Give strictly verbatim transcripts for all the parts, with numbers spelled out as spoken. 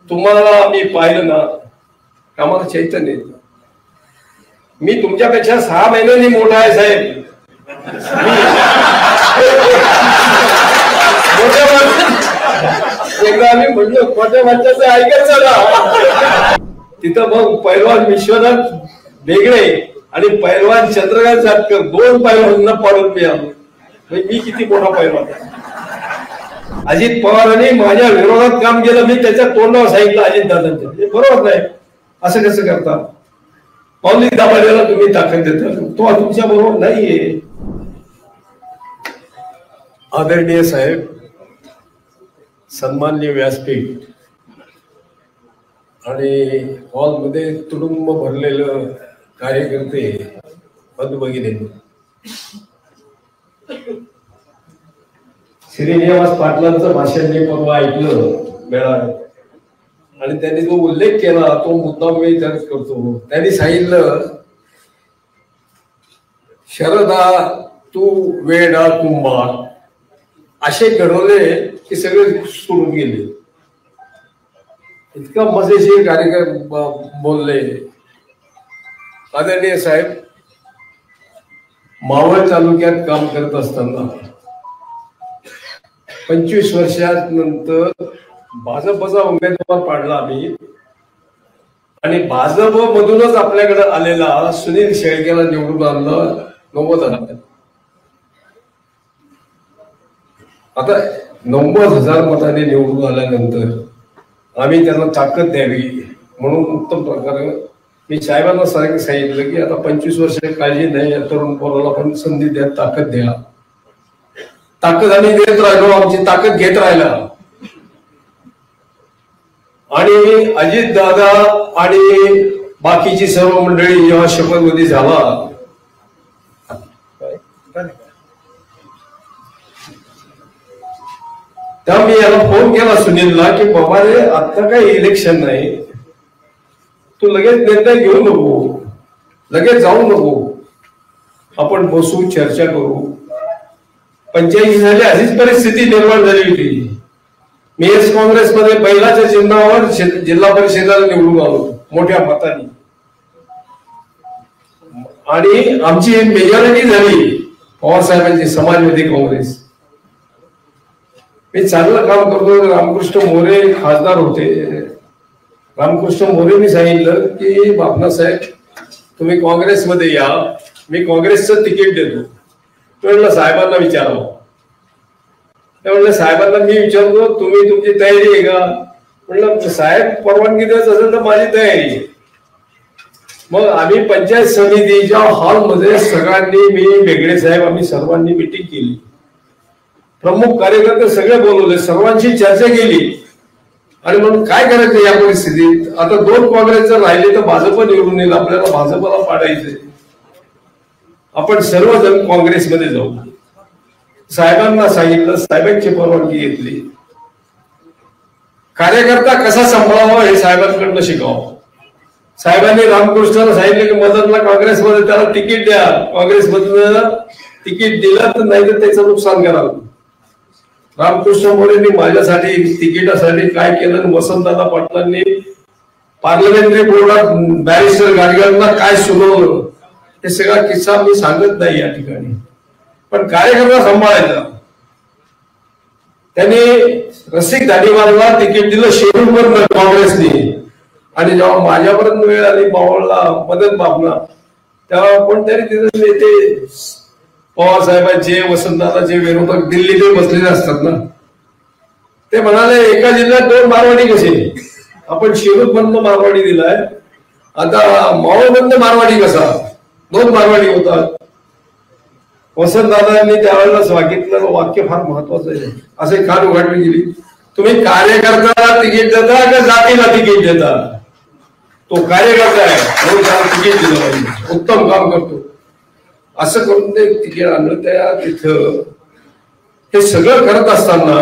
तुम्हाला मी पाहिलं ना, आम्हाला चैतन्य येतं. मी तुमच्यापेक्षा सहा महिन्यांनी मोठा आहे साहेब. एकदा आम्ही म्हणलो मोठ्या माणसाचं ऐकायचं ना. तिथं मग पैलवान विश्वनाथ वेगळे आणि पैलवान चंद्रकांत सातकर दोन पैलवानांना पाडून मी आलो. मी किती मोठा पैलवान. अजित पवारांनी माझ्या विरोधात काम केलं, मी त्याच्या तोंडावर सांगितलं अजित दादांच्या. हे बरोबर नाही, असं कसं करता. पावली दाबायला तुम्ही ताकद देता, तो तुमच्या बरोबर नाहीये. आदरणीय साहेब, सन्माननीय व्यासपीठ आणि हॉलमध्ये तुडुंब भरलेलं कार्यकर्ते, बंधू-भगिनी, श्रीनिवास पाटलांचं भाषण मी परवा ऐकलं मेळाव्यात आणि त्यांनी जो उल्लेख केला तो मुद्दा मी त्यात करतो. त्यांनी सांगितलं, शरदा तू वेडा तू मार, असे घडवले की सगळे सोडून गेले. इतका मजेशीर कार्यक्रम बोलले. आदरणीय साहेब, मावळ तालुक्यात काम करत असताना पंचवीस वर्षानंतर भाजपचा उमेदवार पाडला आम्ही आणि भाजप मधूनच आपल्याकडे आलेला सुनील शेळकेला निवडून आणलं नव्वद हजार. आता नव्वद हजार मताने निवडून आल्यानंतर आम्ही त्यांना ताकद द्यावी म्हणून उत्तम प्रकारे मी साहेबांना सांगितलं की आता पंचवीस वर्ष काळजी नाही, तरुण पोराला पण संधी द्या, ताकद द्या. ताकद आम्ही देत राहिलो, आमची ताकद घेत राहिला. आणि अजित दादा आणि बाकीची सर्व मंडळी जेव्हा शपथविधी झाला, तेव्हा मी याला फोन केला सुनीलला की बाबा रे, आता काही इलेक्शन नाही, तू लगेच निर्णय घेऊ नको, लगेच जाऊ नको, आपण बसू, चर्चा करू. पंच्याऐंशी साली अशीच परिस्थिती निर्माण झाली होती. मी एस काँग्रेसमध्ये बैलाच्या चिन्हावर जिल्हा परिषदेला निवडून आलो मोठ्या मताने आणि आमची मेजॉरिटी झाली पवार साहेबांची समाजवादी काँग्रेस. मी चांगलं काम करतो. रामकृष्ण मोरे खासदार होते. रामकृष्ण मोरेंनी सांगितलं की बापना साहेब तुम्ही काँग्रेसमध्ये या, मी काँग्रेसचं तिकीट देतो. म्हणलं साहेबांना विचारावं. म्हणलं साहेबांना मी विचारतो तुम्ही तुमची तयारी आहे का. म्हणलं साहेब परवानगी देत असेल तर माझी तयारी आहे. मग आम्ही पंचायत समितीच्या हॉलमध्ये सगळ्यांनी, मी वेगळे साहेब, आम्ही सर्वांनी मिटिंग केली. प्रमुख कार्यकर्ते सगळे बोलवले, सर्वांशी चर्चा केली आणि म्हणून काय करायचं या परिस्थितीत. आता दोन काँग्रेस जर राहिले तर भाजप निवडून येईल, आपल्याला भाजपला पाडायचंय. आपण सर्वजण काँग्रेसमध्ये जाऊ. साहेबांना सांगितलं, साहेबांची परवानगी घेतली. कार्यकर्ता कसा सांभाळावा हे साहेबांकडनं शिकावं. साहेबांनी रामकृष्णाला सांगितलं की मदनला काँग्रेसमध्ये त्याला तिकीट द्या, काँग्रेसमधनं तिकीट दिलं तर नाही तर त्याचं नुकसान करावं. रामकृष्ण मोरेंनी माझ्यासाठी तिकिटासाठी काय केलं, वसंतदादा पाटलांनी पार्लमेंटरी बोर्डात बॅरिस्टर गाडगेंना काय सुनावलं हे सगळा किस्सा मी सांगत नाही या ठिकाणी. पण कार्यकर्ता सांभाळायचा. त्यांनी रसिक धाडीवारला तिकीट दिलं शेरूरवर काँग्रेसने आणि जेव्हा माझ्यापर्यंत वेळ आली मावळला मदन बाबना, तेव्हा कोणतरी तिथे नेते पवार साहेबांचे, वसंतदादाचे विरोधक दिल्लीत बसलेले असतात ना, ते म्हणाले एका जिल्ह्यात दोन मारवाडी कसे. आपण शिरूर बंद मारवाडी दिलाय, आता मावळ बंद मारवाडी कसा. दोन मारवाडी होतात. वसंतदादांनी त्यावेळेला सांगितलं वाक्य फार महत्वाचं आहे. असे कान उघडली गेली, तुम्ही कार्यकर्त्याला तिकीट देता का जातीला तिकीट देता. तो कार्यकर्ता आहे म्हणून त्याला तिकीट दिलं पाहिजे, उत्तम काम करतो असं करून ते तिकीट आणलं. त्या तिथं हे सगळं करत असताना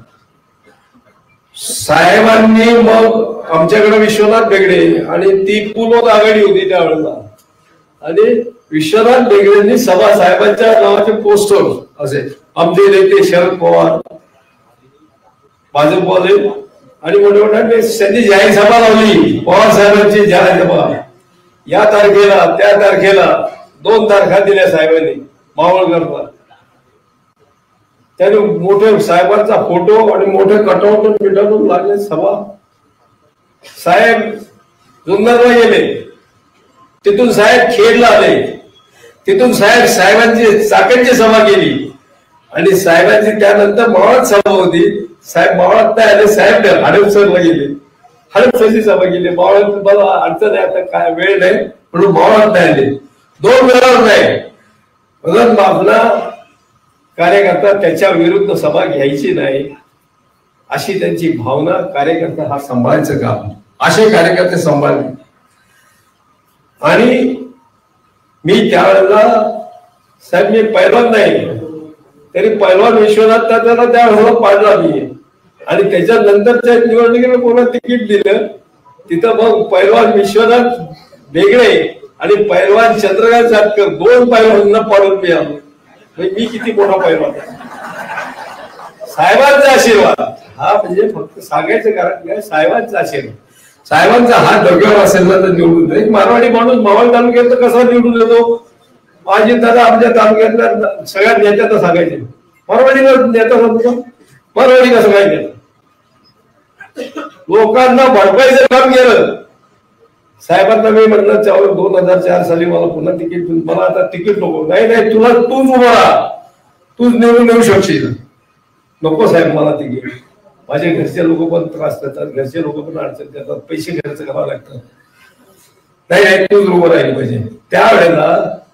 साहेबांनी मग आमच्याकडे विश्वनाथ बेगडे आणि ती पूर्व आघाडी होती त्यावेळेला, आणि विश्वनाथ बेगडेंनी सभा साहेबांच्या नावाचे पोस्टर असे आमचे नेते शरद पवार भाजपवाले आणि मोठ्या मोठ्या त्यांनी जाहीर सभा लावली, पवार साहेबांची जाहीर सभा, या तारखेला त्या तारखेला दोन तारखा दिल्या साहेबांनी मावळकरला. त्याने मोठे साहेबांचा फोटो आणि मोठे कटआउट पिटावून लागले सभा. साहेब जुन्नरला गेले, तिथून साहेब खेडला आले, तिथून साहेब साहेबांची चाकणची सभा केली आणि साहेबांची त्यानंतर मावळात सभा होती. साहेब मावळात नाही आले, साहेब हडपसरला गेले, हडपसरची सभा केली. मावळात मला अडचण आहे, आता काय वेळ नाही म्हणून मावळात नाही आले. दोन वेळावर नाही म्हणून आपला कार्यकर्ता त्याच्या विरुद्ध सभा घ्यायची नाही अशी त्यांची भावना. कार्यकर्ता हा सांभाळायचं काम, असे कार्यकर्ते सांभाळले. आणि मी त्यावेळेला साहेब मी पैलवान नाही तरी पैलवान विश्वनाथ त्याला त्यावेळेला पाडला मी. आणि त्याच्यानंतरच्या निवडणुकीला कोणा तिकीट दिलं तिथं मग पैलवान विश्वनाथ वेगळे आणि पैलवान चंद्रकांत सातकर दोन पैलवानांना पाडून मी आलो. मी किती मोठा पैलवान. साहेबांचा आशीर्वाद हा म्हणजे फक्त सांगायचं कारण काय, साहेबांचा आशीर्वाद. साहेबांचा हात डोक्यावर असेल ना तर निवडून जाईल. मारवाडी माणूस मावळ तालुक्यात कसा निवडून येतो. माझी दादा आमच्या तालुक्यातल्या सगळ्या नेत्यांना सांगायचे, मारवाडीला नेता सांगतो, मारवाडी कसं काय केलं. लोकांना भरपाईचं काम केलं. साहेबांना मी म्हटलं त्यावर दोन हजार चार साली मला पुन्हा तिकीट, मला आता तिकीट नको. नाही नाही तुला तूच उभा राहा, तूच निवडून येऊ शकशील. नको साहेब मला तिकीट. माझे घरचे लोक पण त्रास देतात, घरचे लोक पण अडचण देतात, पैसे खर्च करावे लागतात. नाही नाही तूच उभं राहिली पाहिजे. त्यावेळेला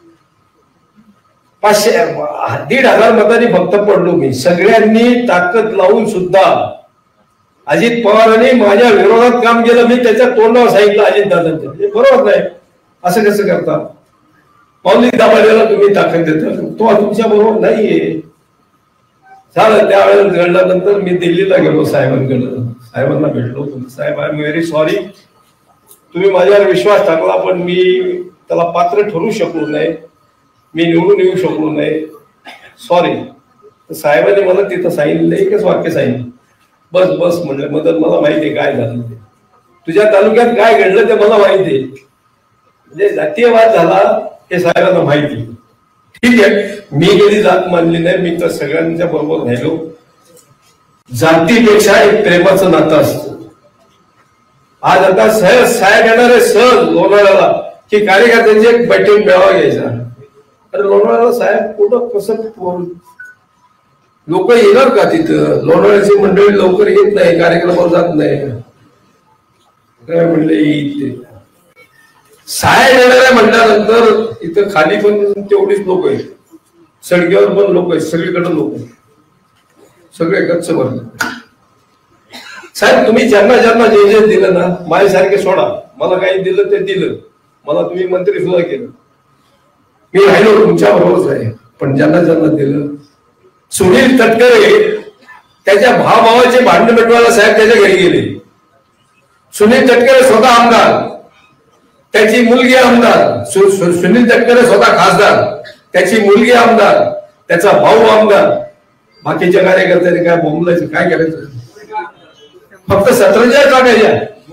पाचशे दीड हजार मतांनी फक्त पडलो मी. सगळ्यांनी ताकद लावून सुद्धा अजित पवारांनी माझ्या विरोधात काम केलं. मी त्याच्या तोंडावर सांगितलं अजित दादांच्या, बरोबर नाही असं कसं करता. पावली दाबायला तुम्ही ताकद देता, तो तुमच्या बरोबर नाहीये. झालं त्यावेळेला घडल्यानंतर मी दिल्लीला गेलो साहेबांकडे, साहेबांना भेटलो. साहेब आय एम व्हेरी सॉरी, तुम्ही माझ्यावर विश्वास टाकला पण मी त्याला पात्र ठरू शकलो नाही, मी निवडून येऊ शकलो नाही, सॉरी. साहेबांनी मला तिथं सांगितलं एकच वाक्य सांगितलं, बस बस म्हणलं मदत मला माहिती आहे काय झालं ते, तुझ्या तालुक्यात काय घडलं ते मला माहिती आहे. म्हणजे जातीयवाद झाला हे साहेबांना माहिती. ठीक आहे, मी कधी जात मानली नाही, मी तर सगळ्यांच्या बरोबर राहिलो. जातीपेक्षा एक प्रेमाचं नातं असतं. आज आता सहज साहेब येणार आहे सहज लोणावळ्याला की कार्यकर्त्यांची एक बैठक मेळावा घ्यायचा. अरे लोणावळ्याला साहेब कुठं कसं लोक येणार का तिथं. लोणावळ्याची मंडळी लवकर येत नाही, कार्यक्रमाला जात नाही. काय म्हणले येईल साहेब येणार आहे म्हटल्यानंतर इथं खाली पण तेवढीच लोक आहेत, सडक्यावर पण लोक आहेत, सगळीकडे लोक आहेत, सगळे गच्च भरले. साहेब तुम्ही ज्यांना ज्यांना जे जे दिलं ना माझ्यासारखे सोडा, मला काही दिलं ते दिलं, मला तुम्ही मंत्री सुद्धा केलं, मी राहिलो तुमच्या बरोबरच आहे. पण ज्यांना ज्यांना दिलं, सुनील तटकरे त्याच्या भावाभावाचे भांडण मिटवायला साहेब त्याच्या घरी गेले. सुनील तटकरे स्वतः आमदार, त्याची मुलगी आमदार. सुनील तटकरे स्वतः खासदार, त्याची मुलगी आमदार, त्याचा भाऊ आमदार. बाकीच्या कार्यकर्त्यांनी काय बोंबलायचं, काय करायचं. फक्त सतराच्या टाकायच्या,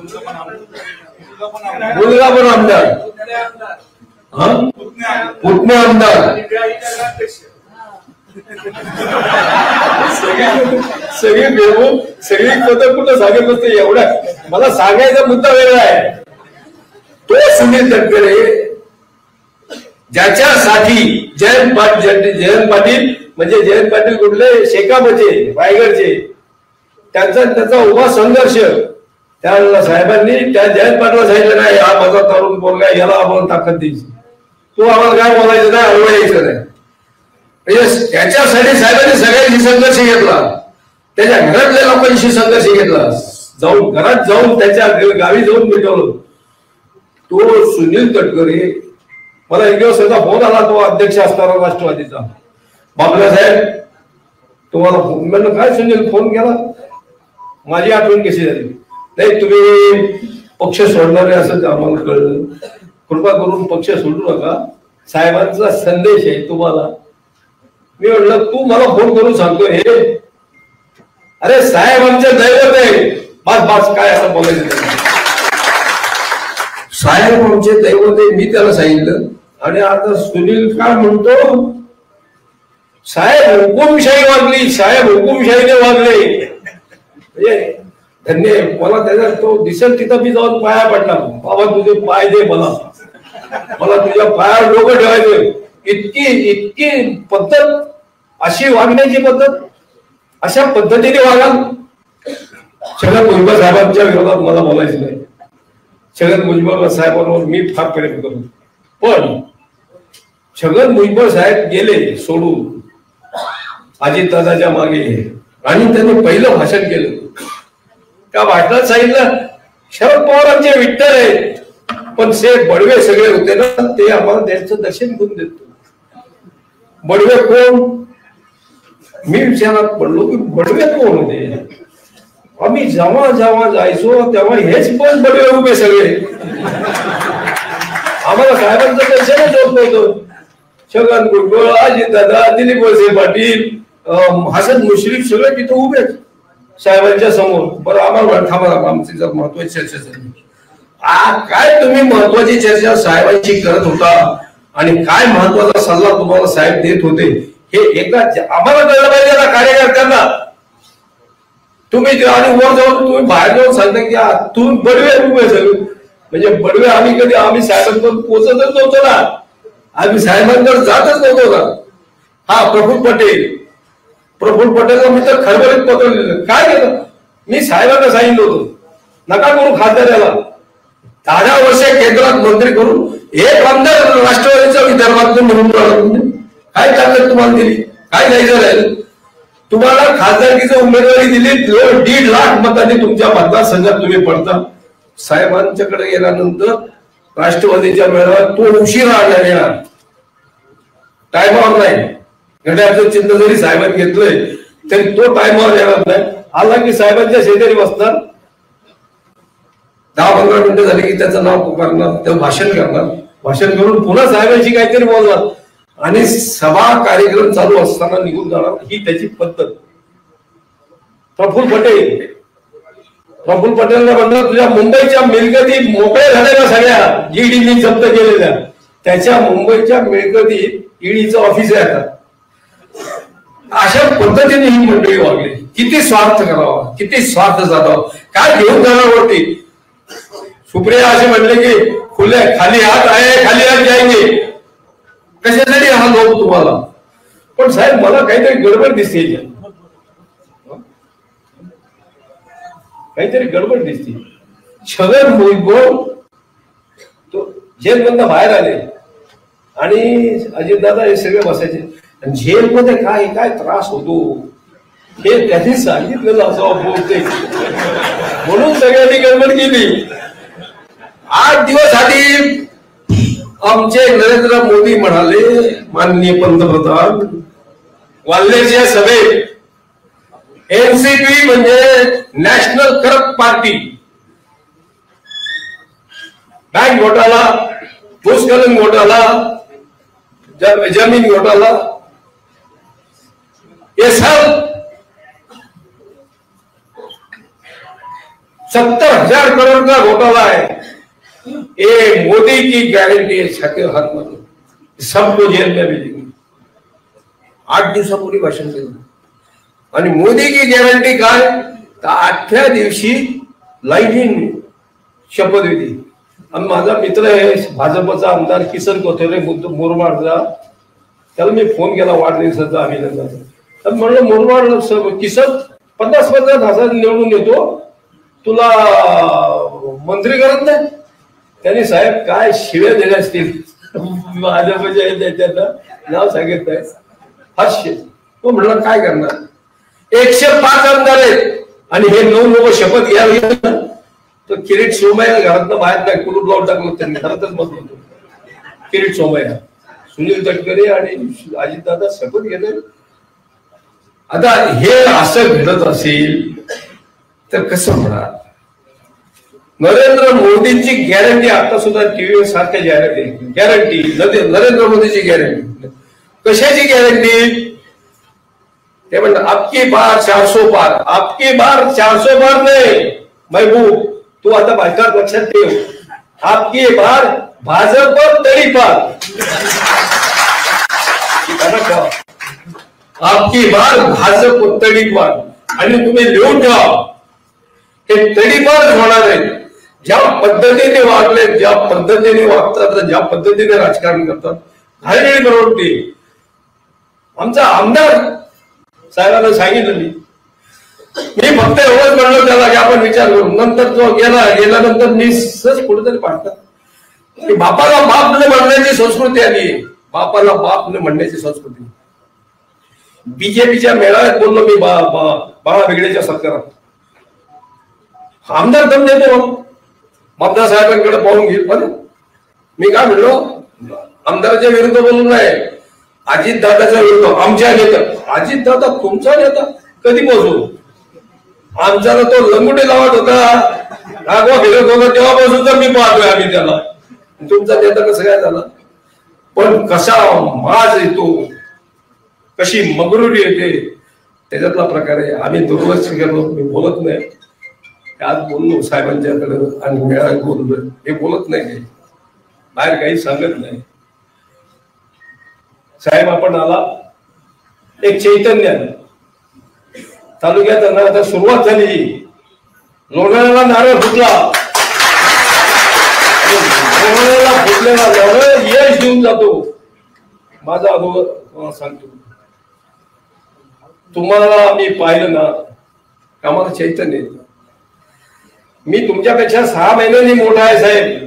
मुलगा पण आमदार, हा पुतणे आमदार, सगळी बेबून सगळी पद कुठं सांगत नसते. एवढा मला सांगायचा मुद्दा वेगळा आहे. तो सुनील तटकरे ज्याच्यासाठी जयंत पाटील, जयंत पाटील म्हणजे जयंत पाटील कुठले शेकापचे रायगडचे, त्यांचा त्याचा उभा संघर्ष त्यावेळेला साहेबांनी त्या जयंत पाटला सांगितलं नाही हा माझा तरुण पोरगा याला आपण ताकद द्यायची, तो आम्हाला काय बोलायचं नाही, अडवायचं नाही. म्हणजे त्याच्यासाठी साहेबांनी सगळ्यांशी संघर्ष घेतला, त्याच्या घरातल्या लोकांशी संघर्ष घेतला, जाऊन घरात जाऊन त्याच्या गावी जाऊन भेटवलं. तो सुनील तटकरे मला एक दिवस त्याचा फोन आला, तो अध्यक्ष असणारा राष्ट्रवादीचा, बाबला साहेब तुम्हाला फोन. म्हणलं काय सुनील फोन केला, माझी आठवण कशी झाली. नाही तुम्ही पक्ष सोडणारे असं आम्हाला कळलं, कृपा करून पक्ष सोडू नका, साहेबांचा संदेश आहे तुम्हाला. मी म्हटलं तू मला फोन करून सांगतो हे, अरे साहेब आमचे दैवत आहे, बस बस काय आता बोलायचं. साहेब आमचे दैवत आहे मी त्याला सांगितलं. आणि आता सुनील काय म्हणतो, साहेब हुकुमशाही वागली, साहेब हुकुमशाहीने वागले. म्हणजे धन्य मला त्याचा तो दिसेल तिथं मी जाऊन पाया पडला. बाबा तुझे पाय दे मला, मला तुझ्या पायावर डोकं ठेवायचं. इतकी इतकी पद्धत, अशी वागण्याची पद्धत, अशा पद्धतीने वागाल. छगन भुजबळ साहेबांच्या विरोधात मला बोलायचं नाही. छगन भुजबळ साहेबांवर मी फार प्रेम करतो. पण छगन भुजबळ साहेब गेले सोडून अजितदादाच्या मागे आणि त्यांनी पहिलं भाषण केलं. त्या भाषणात सांगितलं शरद पवारांचे विठ्ठल आहेत, पण से बडवे सगळे होते ना ते आम्हाला त्यांचं दर्शन घेऊन देतो. बडवे कोण? मी विचारात पडलो की बडवे कोण होते. आम्ही जेव्हा जेव्हा जायचो तेव्हा हेच पण बडवे उभे सगळे. आम्हाला साहेबांचं दर्शनच होत नव्हतं. छगन भुजबळ, अजितदादा, दिलीप वळसे पाटील, हसन मुश्रीफ सगळे तिथं उभे साहेबांच्या समोर. बरं आम्हाला थांबा, आमची जर महत्वाची चर्चा झाली. काय तुम्ही महत्वाची चर्चा साहेबांची करत होता आणि काय महत्वाचा सल्ला तुम्हाला साहेब देत होते हे एकदा आम्हाला कळलं पाहिजे ना कार्यकर्त्यांना. तुम्ही आणि वर जाऊन तुम्ही बाहेर जाऊन सांगता की तुम्ही बडवे उभे सगळे. म्हणजे बडवे आम्ही कधी आम्ही साहेबांपर्यंत पोहोचतच नव्हतो ना, आम्ही साहेबांकडे जातच नव्हतो ना. हा प्रफुल्ल पटेल, प्रफुल्ल पटेलला मी तर खरबरीत पत्र लिहिलं. काय केलं मी साहेबांना सांगितलं होतं नका करू खासदार याला. दहा वर्षे केंद्रात मंत्री करून एक आमदार राष्ट्रवादीचा विदर्भातून निवडून राहिला. काय ताकद तुम्हाला दिली? काय द्यायचं राहिलं तुम्हाला? खासदारकीची उमेदवारी दिली, दीड लाख मतांनी तुमच्या मतदारसंघात तुम्ही पडता. साहेबांच्याकडे गेल्यानंतर राष्ट्रवादीच्या मेळाव्यात तो उशिरा येणार, टायमावर नाही. घड्याळचं चिन्ह जरी साहेबांनी घेतलंय तरी तो टायमावर येणार नाही. आला की साहेबांच्या शेजारी बसणार, दहा पंधरा मिनिटं झाली की त्याचं नाव पुकारणार, त्याचं भाषण करणार, भाषण करून पुन्हा साहेबांशी काहीतरी बोलणार आणि सभा कार्यक्रम चालू असताना निघून जाणार. ही त्याची पद्धत. प्रफुल्ल पटेल प्रफुल्ल पटेलने म्हणलं तुझ्या मुंबईच्या मिळकती मोकळ्या झालेल्या सगळ्या ईडीने जप्त केलेल्या, त्याच्या मुंबईच्या मिळकतीत ईडीचं ऑफिस आहे आता. अशा पद्धतीने ही मंडळी वागली. किती स्वार्थ करावा, किती स्वार्थ साधावा, काय घेऊन जाणार वरती. सुप्रिया असे म्हणले की खुले खाली हात आहे, खाली हात जायचे. कशासाठी हा लोक तुम्हाला? पण साहेब मला काहीतरी गडबड दिसते, काहीतरी गडबड दिसते. छगन भुजबळ तो जेलमधनं बाहेर आले आणि अजितदादा हे सगळे बसायचे. जेलमध्ये काय काय त्रास होतो हे त्यांनी सांगितलेलं असं बहुतेक, म्हणून सगळ्यांनी गडबड केली. आठ दिवस आधी आमचे नरेंद्र मोदी म्हणाले, माननीय पंतप्रधान वाल्ल्याच्या सभेत, एनसीपी म्हणजे नॅशनल करप्ट पार्टी, बँक घोटाळा, भूस्खलन घोटाळा, जमीन घोटाळा, ये सब सत्तर हजार करोड़ का घोटाला है. ये मोदी की गारंटी है, छाती हाथ मारो, सबको जेल में भेजेंगे. आठ दिवसापूर्वी भाषण केलं आणि मोदी की गॅरंटी काय तर आठव्या दिवशी लाईन शपथविधी. आणि माझा मित्र आहे भाजपचा आमदार किसन कोथोरे मुरबाडचा, त्याला मी फोन केला वाढदिवसाचा अभिनंदन. तर म्हणलं मुरबाड किसन पन्नास पन्नास हजार निवडून येतो, तुला मंत्री करत नाही. त्यांनी साहेब काय शिव्या दिल्या असतील भाजपच्या त्याच्यात नाव सांगितलंय हास्य. तो म्हणला काय करणार, एकशे पाच आमदार आहेत आणि हे नऊ लोक शपथ घ्यायला तर किरीट सोमय्या घरातनं बाहेर नाही, कुलूप लावून टाकलं त्यांनी. घरातच मत होतो किरीट सोमय्या, सुनील तटकरे आणि अजितदादा शपथ घेतले. आता हे असं घडत असेल तर कसं होणार? नरेंद्र मोदींची गॅरंटी आता सुद्धा टीव्हीवर सारख्या गॅरंटी गॅरंटी नरेंद्र मोदीची गॅरंटी. कशाची गॅरंटी? ते म्हणतात आपकी बार चारसो पार, आपकी बार चारसो पार नाही, महबूब तू आता बायकात लक्षात ठेव, आपकी बार भाजप तडीपार, आपकी बार भाजप तडीपार. आणि तुम्ही लिहून ठेवा हे तडीपार होणार आहे. ज्या पद्धतीने वागले, ज्या पद्धतीने वागतात, ज्या पद्धतीने राजकारण करतात, घालमेळी बरोबर. आमचा आमदार साहेबांना सांगितलं मी मी फक्त एवढंच म्हणलं त्याला की आपण विचार करू. नंतर तो गेला गेल्यानंतर मी सहज कुठेतरी पाहतात की बापाला बाप न म्हणण्याची संस्कृती आली. बापाला बाप न म्हणण्याची संस्कृती. बीजेपीच्या मेळाव्यात बोललो मी बा बाळा वेगळेच्या सरकारात. आमदार दम देतो मतदार साहेबांकडे पाहून घेईल. पण मी काय म्हणलो, आमदाराच्या विरुद्ध बोलून नाही, अजित दादाच्या विरुद्ध. आमच्या नेता अजित दादा तुमचा नेता कधी पोहोचू? आमचा तो लंगुटे लावत होता, रागवा फिरत होता, तेव्हापासून तर मी पाहतोय आम्ही त्याला. तुमचा नेता कसं काय झाला? पण कसा माज येतो, कशी मगरुरी येते, त्याच्यातला प्रकार आहे. आम्ही दुर्लक्ष केलो, मी बोलत नाही. आज बोललो साहेबांच्याकडे आणि मेळाव्यात बोललो, हे बोलत नाही, काही बाहेर काही सांगत नाही. साहेब आपण आला, एक चैतन्य तालुक्यात ना आता सुरुवात झाली. लोणावळ्याला नारळ फुटला, लोणावळ्याला फुटलेला नारळ यश देऊन जातो. माझा अनुभव तुम्हाला सांगतो. तुम्हाला मी पाहिलं ना, आम्हाला चैतन्य येतं. मी तुमच्यापेक्षा सहा महिन्यांनी मोठा आहे साहेब.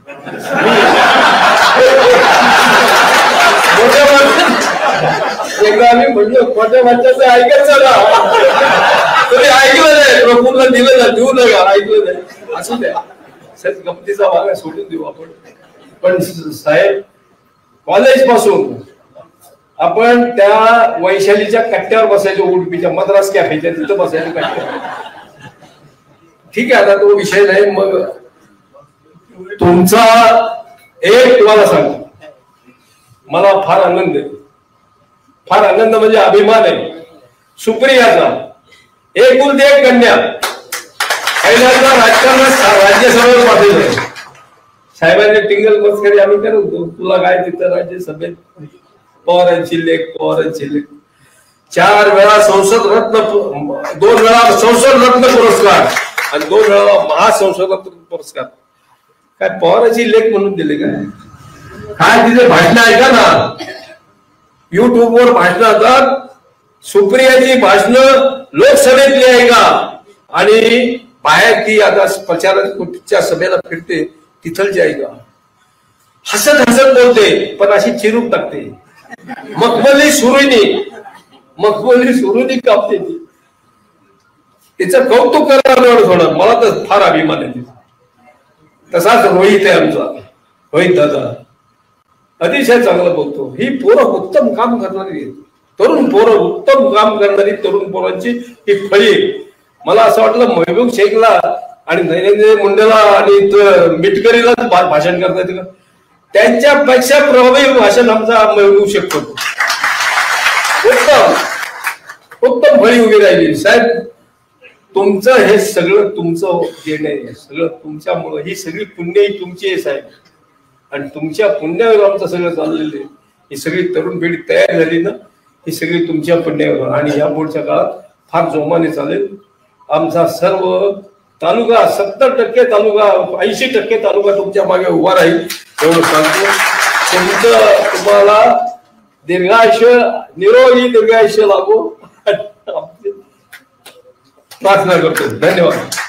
एकदा आम्ही म्हणलो मोठ्या माणसाचं ऐकायचं ना, तुम्ही ऐकलं नाही, प्रफुल्ला दिलं ना, देऊ नका, ऐकलं नाही, असू द्या. सर गमतीचा भाग सोडून देऊ आपण. पण साहेब कॉलेज पासून आपण त्या वैशालीच्या कट्ट्यावर बसायचो, उडपीच्या मद्रास कॅफेच्या तिथं बसायचो कट्ट्यावर. ठीक आहे, आता तो विषय नाही. मग तुमचा एक तुम्हाला सांगतो, मला फार आनंद आहे, फार आनंद म्हणजे अभिमान आहे. सुप्रियाचा एकुलती एक कन्या, पहिल्यांदा राजकारणात राज्यसभेवर पाठवलं. साहेबांनी टिंगल मस्करी आम्ही करत होतो, तुला काय तिथं राज्यसभेत पवारांची लेख, पवारांची लेख. चार वेळा संसद रत्न, दोन वेळा संसद रत्न पुरस्कार आणि दोन वेळा महासंसद रत्न पुरस्कार. काय पवारांची लेख म्हणून दिले काय? काय तिथे भाषण ऐका ना, युट्यूबवर भाषण असतात. सुप्रियाची भाषण लोकसभेतली आहे का? आणि बाहेर ती आता प्रचाराच्या सभेला फिरते तिथलची आहे का? हसत हसत बोलते, पण अशी चिरूप टाकते. मखमली सुरुनी, मखमली सुरुनी कापते ती. तिचं कौतुक करायला थोडं, मला तर फार अभिमान आहे. तसाच रोहित आहे आमचा, रोहित दादा अतिशय चांगलं बोलतो. ही पोरं उत्तम काम करणारी, तरुण पोरं उत्तम काम करणारी तरुण पोरांची ही फळी. मला असं वाटलं महबूब शेखला आणि नरेंद्र मुंडेला आणि मिटकरीला भाषण करता येतं का? त्यांच्यापेक्षा प्रभावी भाषण आमचा महबूब शेख करतो. उत्तम उत्तम फळी उभी राहिली. साहेब तुमचं हे सगळं तुमचं देणं आहे, सगळं तुमच्यामुळं. ही सगळी पुण्य ही तुमची आहे साहेब, आणि तुमच्या पुण्यावर आमचं सगळं चाललेलं आहे. ही सगळी तरुण पिढी तयार झाली ना, ही सगळी तुमच्या पुण्यावर. आणि या पुढच्या काळात फार जोमाने चालेल. आमचा सर्व तालुका, सत्तर टक्के तालुका, ऐंशी टक्के तालुका तुमच्या मागे उभा राहील एवढं सांगतो. तुमचं तुम्हाला दीर्घायुष्य, निरोगी दीर्घायुष्य लाभो प्रार्थना करतो. धन्यवाद.